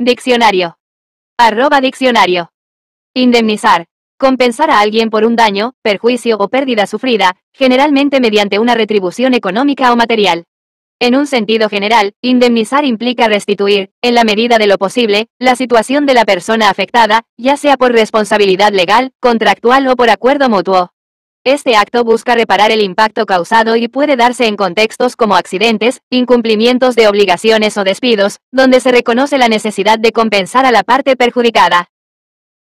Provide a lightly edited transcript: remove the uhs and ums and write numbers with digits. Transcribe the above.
Diccionario. @diccionario. Indemnizar. Compensar a alguien por un daño, perjuicio o pérdida sufrida, generalmente mediante una retribución económica o material. En un sentido general, indemnizar implica restituir, en la medida de lo posible, la situación de la persona afectada, ya sea por responsabilidad legal, contractual o por acuerdo mutuo. Este acto busca reparar el impacto causado y puede darse en contextos como accidentes, incumplimientos de obligaciones o despidos, donde se reconoce la necesidad de compensar a la parte perjudicada.